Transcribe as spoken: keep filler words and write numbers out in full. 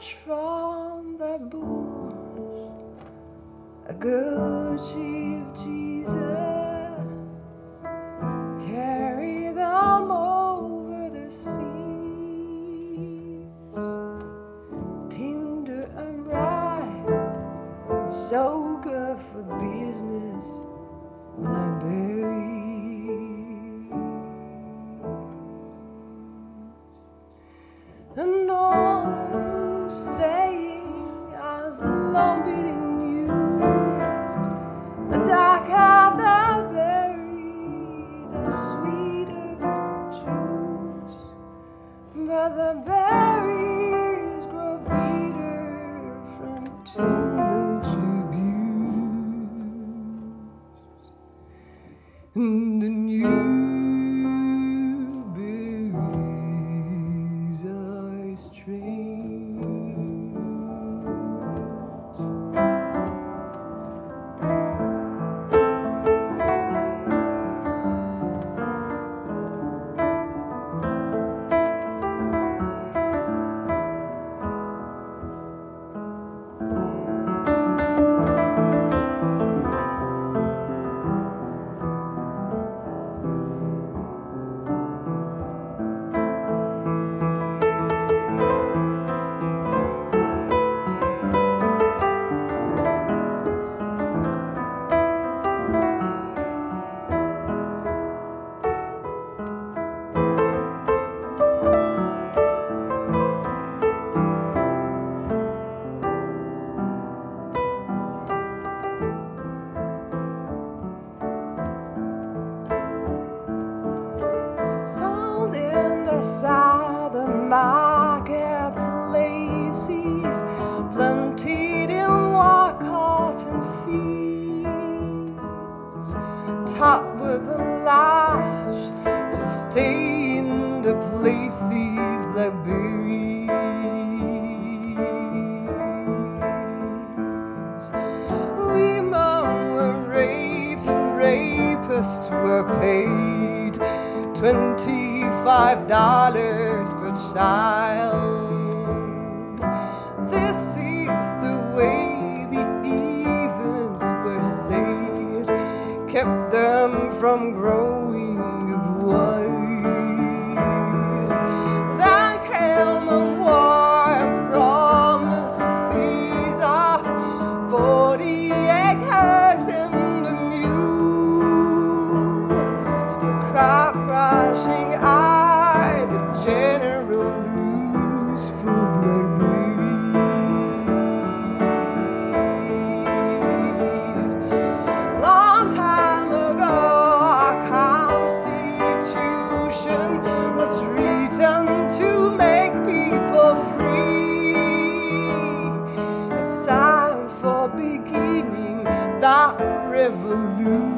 fresh from the bush, a good sheep Jesus, carry them over the seas, tender and bright, and so good for business, blackberries. And no saying as long being used, the darker the berry, the sweeter the juice. But the berries grow bitter from too much abuse. And the new sold in the southern marketplaces, planted in white cotton fields, topped with a lash to stay in the places, blackberries. Women were raped and rapists were paid twenty-five dollars per child. This is the way the events were said, kept them from growing wild. Then came a war and promises of forty acres in the mule. The crop rushing are the general rules for blackberries. Long time ago, our Constitution was written to make people free. It's time for beginning that revolution.